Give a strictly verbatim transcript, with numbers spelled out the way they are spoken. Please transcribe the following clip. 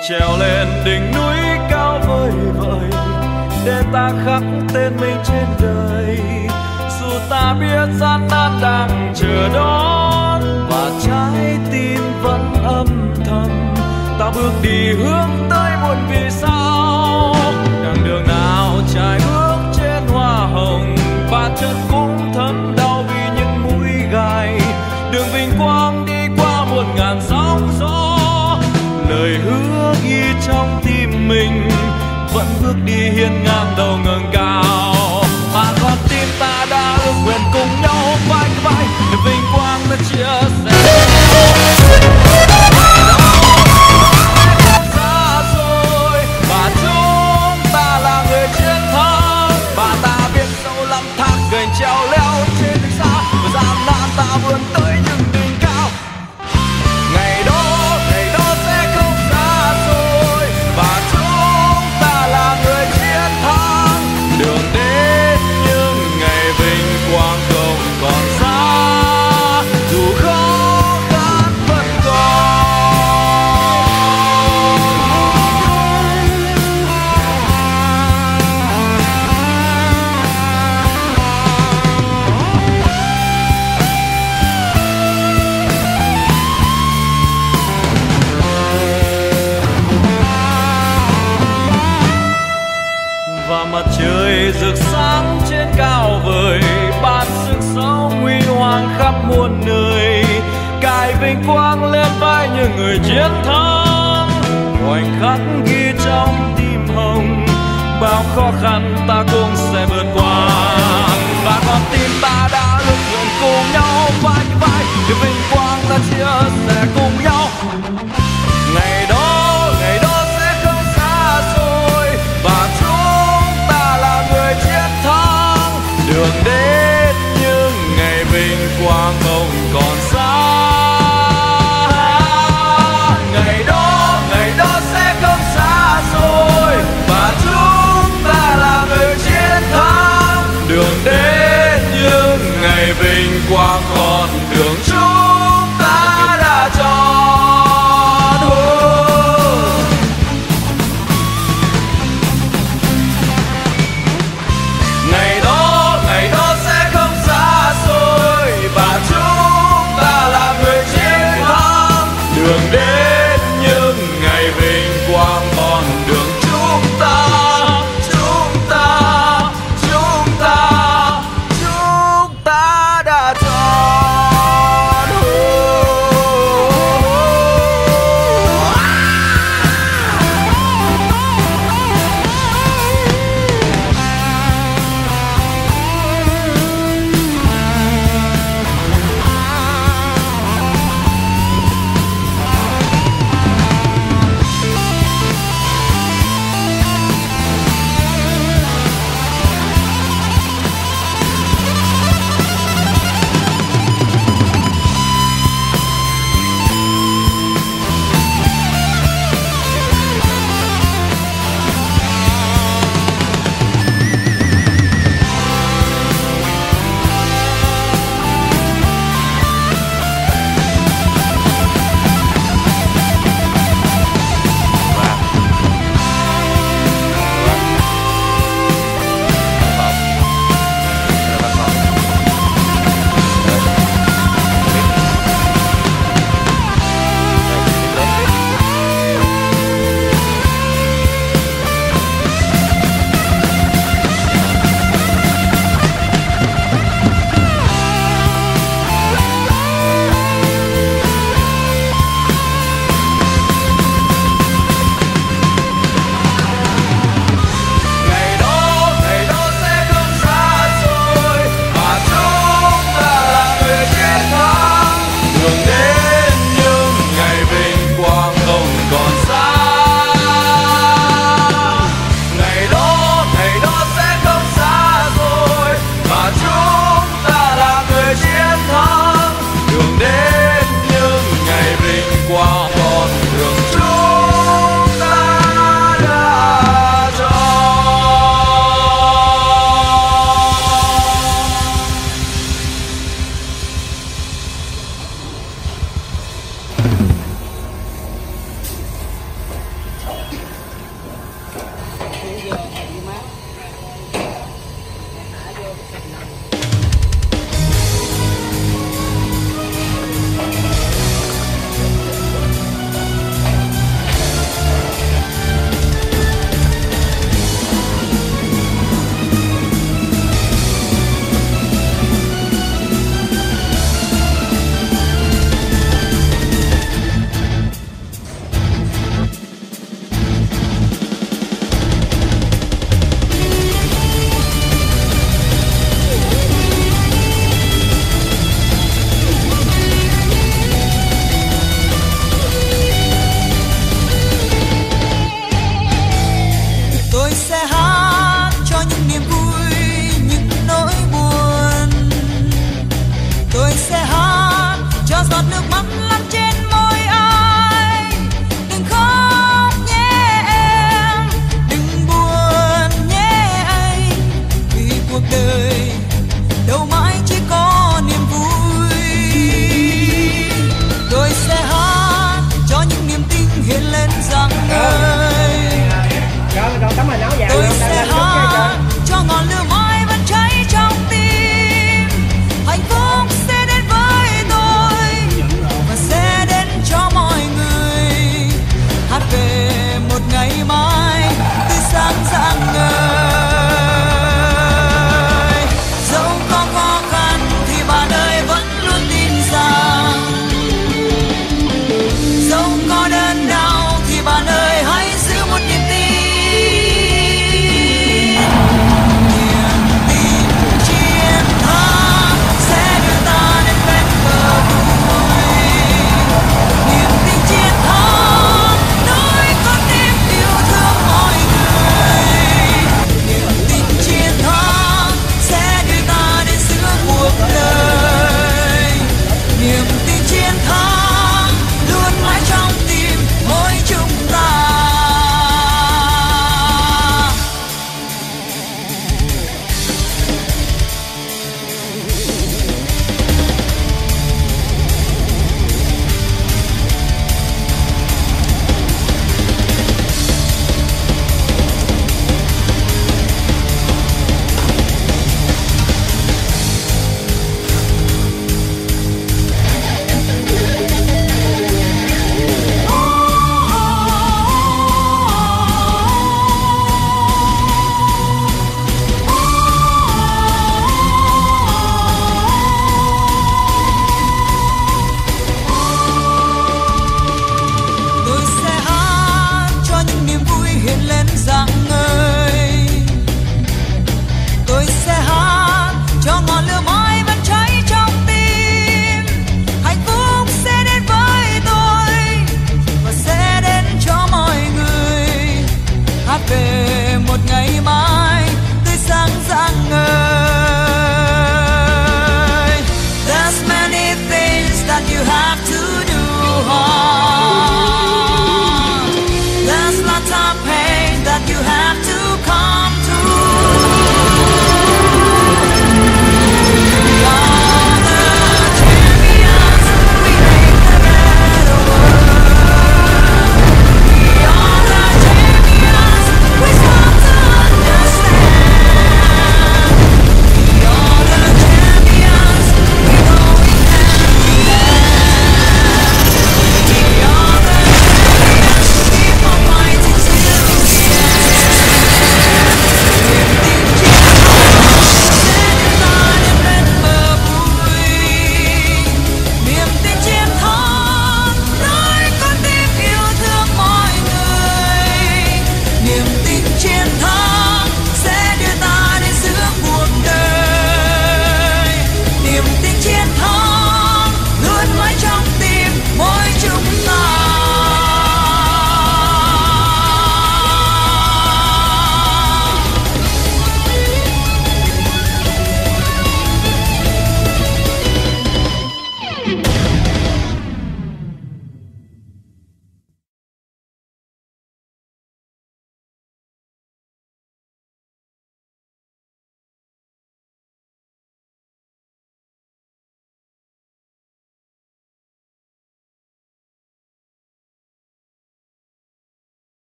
trèo lên đỉnh núi cao vời vợi để ta khắc tên mình trên đời. Dù ta biết gian nan đang chờ đón và trái tim vẫn âm thầm, ta bước đi hướng tới muôn vì sao. Đằng đường nào trải bước trên hoa hồng, và chân cũng thấm đau vì những mũi gai. Đường vinh quang đi qua muôn ngàn sóng gió, lời hứa ghi trong tim mình vẫn bước đi hiên ngang đầu ngẩng cao. Mà con tim ta đã ước nguyện cùng nhau vai vai để vinh quang ta chia sẻ. Xa rồi và chúng ta là người chiến thắng, và ta biết sâu lắm thác gành treo leo trên đỉnh xa, và gian nan ta vươn tới những đỉnh cao. Ngày đó, ngày đó sẽ không xa rồi, và chúng ta là người chiến thắng. Đường đến những ngày vinh quang không còn xa, dù khó khăn vẫn còn. Và mặt trời rực sáng trên cao vời, ban sức sống huy hoàng khắp muôn nơi, cài vinh quang lên vai những người chiến thắng. Khoảnh khắc ghi trong tim hồng, bao khó khăn ta cũng sẽ vượt qua, và con tim ta đã ước nguyện cùng nhau vai vai để vinh quang ta chia sẻ.